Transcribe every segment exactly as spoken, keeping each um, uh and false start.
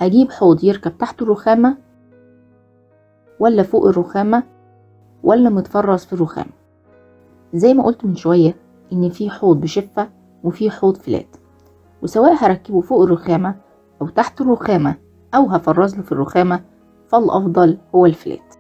هجيب حوض يركب تحت الرخامة ولا فوق الرخامة ولا متفرز في الرخامة؟ زي ما قلت من شوية ان في حوض بشفة وفي حوض فلات، وسواء هركبه فوق الرخامة او تحت الرخامة او هفرز له في الرخامة، فالافضل هو الفلات.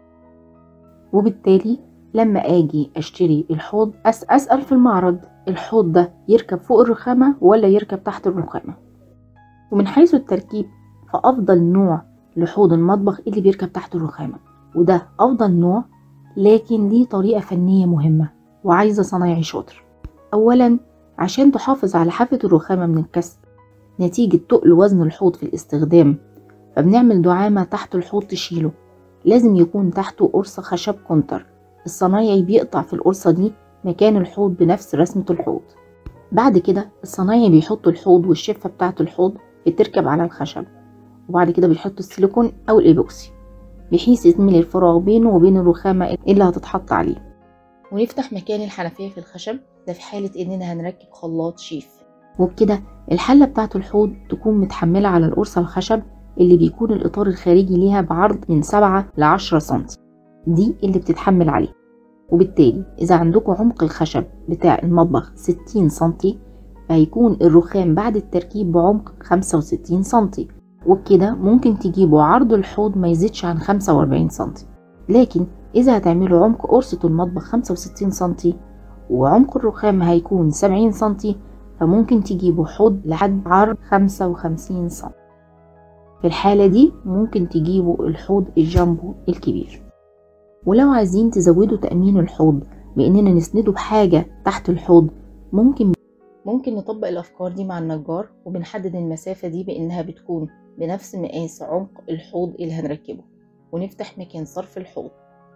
وبالتالي لما اجي اشتري الحوض أس اسأل في المعرض الحوض ده يركب فوق الرخامة ولا يركب تحت الرخامة. ومن حيث التركيب فافضل نوع لحوض المطبخ اللي بيركب تحت الرخامة، وده افضل نوع، لكن ليه طريقة فنية مهمة وعايزة صنايعي شاطر. اولا عشان تحافظ على حافة الرخامة من الكسر نتيجة تقل وزن الحوض في الاستخدام، فبنعمل دعامة تحت الحوض تشيله. لازم يكون تحته قرصة خشب كونتر، الصنايعي بيقطع في القرصة دي مكان الحوض بنفس رسمة الحوض. بعد كده الصنايعي بيحط الحوض والشفة بتاعة الحوض بتركب على الخشب، وبعد كده بيحط السيليكون او الايبوكسي بحيث يتملي الفراغ بينه وبين الرخامة اللي هتتحط عليه. ونفتح مكان الحنفية في الخشب ده في حالة اننا هنركب خلاط شيف. وبكده الحلة بتاعة الحوض تكون متحملة على القرصة الخشب اللي بيكون الإطار الخارجي ليها بعرض من سبعة لعشرة سنتي، دي اللي بتتحمل عليه. وبالتالي إذا عندكم عمق الخشب بتاع المطبخ ستين سنتي فهيكون الرخام بعد التركيب بعمق خمسة وستين سنتي، وبكده ممكن تجيبوا عرض الحوض ما يزيدش عن خمسة وأربعين سنتي. لكن إذا هتعملوا عمق قرصة المطبخ خمسة وستين سنتي وعمق الرخام هيكون سبعين سنتي، فممكن تجيبوا حوض لحد عرض خمسة وخمسين سنتي. في الحالة دي ممكن تجيبوا الحوض الجامبو الكبير. ولو عايزين تزودوا تأمين الحوض بأننا نسنده بحاجة تحت الحوض، ممكن ممكن نطبق الأفكار دي مع النجار، وبنحدد المسافة دي بأنها بتكون بنفس مقاس عمق الحوض اللي هنركبه، ونفتح مكان صرف الحوض.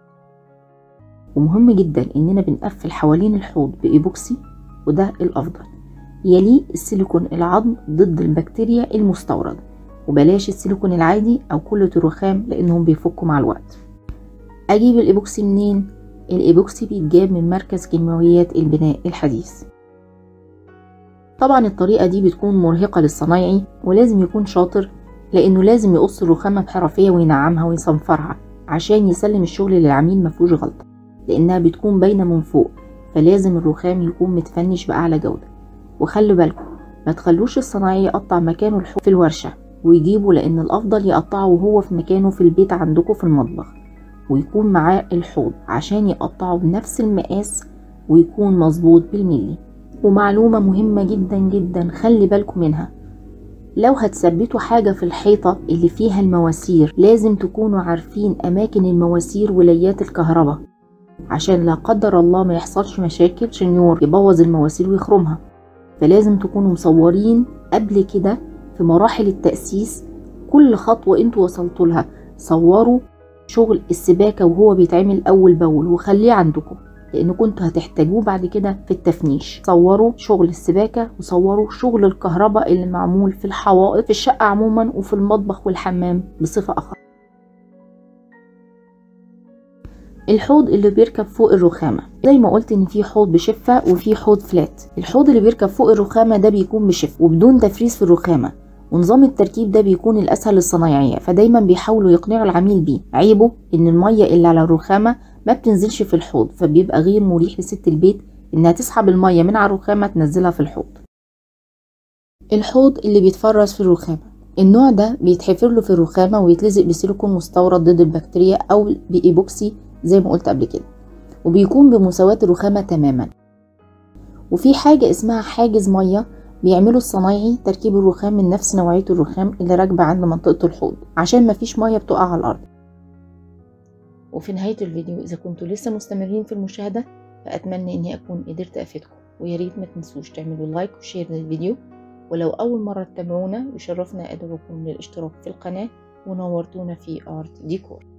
ومهم جدا إننا بنقفل حوالين الحوض بإيبوكسي، وده الأفضل. يليه السيليكون العظم ضد البكتيريا المستورد، وبلاش السيليكون العادي أو كلة الرخام لأنهم بيفكوا مع الوقت. أجيب الإيبوكسي منين؟ الإيبوكسي بيتجاب من مركز كيماويات البناء الحديث. طبعا الطريقة دي بتكون مرهقة للصنايعي ولازم يكون شاطر، لأنه لازم يقص الرخامة بحرفية وينعمها ويصنفرها عشان يسلم الشغل للعميل مفيهوش غلطة، لأنها بتكون باينة من فوق، فلازم الرخام يكون متفنش بأعلى جودة. وخلوا بالكم ما تخلوش الصنايعي يقطع مكانه الحوض في الورشة ويجيبه، لأن الأفضل يقطعه وهو في مكانه في البيت عندكم في المطبخ، ويكون معاه الحوض عشان يقطعه بنفس المقاس ويكون مظبوط بالملي. ومعلومة مهمة جدا جدا خلي بالكم منها، لو هتثبتوا حاجة في الحيطة اللي فيها المواسير لازم تكونوا عارفين أماكن المواسير وليات الكهرباء، عشان لا قدر الله ما يحصلش مشاكل شنيور يبوظ المواسير ويخرمها. فلازم تكونوا مصورين قبل كده في مراحل التأسيس كل خطوة انتوا وصلتوا لها، صوروا شغل السباكة وهو بيتعمل أول بأول وخليه عندكم، لأن كنتوا هتحتاجوه بعد كده في التفنيش. صوروا شغل السباكة وصوروا شغل الكهرباء اللي معمول في الحوائط في الشقة عموما وفي المطبخ والحمام بصفة أخرى. الحوض اللي بيركب فوق الرخامة زي ما قلت ان في حوض بشفة وفي حوض فلات. الحوض اللي بيركب فوق الرخامة ده بيكون بشفة وبدون تفريز في الرخامة، ونظام التركيب ده بيكون الاسهل للصنايعية، فدايما بيحاولوا يقنعوا العميل بيه. عيبه ان المية اللي على الرخامة ما بتنزلش في الحوض، فبيبقى غير مريح لست البيت انها تسحب المية من على الرخامة تنزلها في الحوض. الحوض اللي بيتفرز في الرخامة، النوع ده بيتحفر له في الرخامة ويتلزق بسيليكون مستورد ضد البكتيريا او بايبوكسي زي ما قلت قبل كده، وبيكون بمساواة الرخامة تماما. وفي حاجة اسمها حاجز مية بيعملوا الصنايعي تركيب الرخام من نفس نوعية الرخام اللي راكبة عند منطقة الحوض عشان مفيش مية بتقع على الأرض. وفي نهاية الفيديو إذا كنتوا لسه مستمرين في المشاهدة فأتمنى إني أكون قدرت أفيدكم، وياريت ما تنسوش تعملوا لايك وشير للفيديو، ولو أول مرة تتابعونا يشرفنا أدعوكم للاشتراك في القناة ونورتونا في آرت ديكور.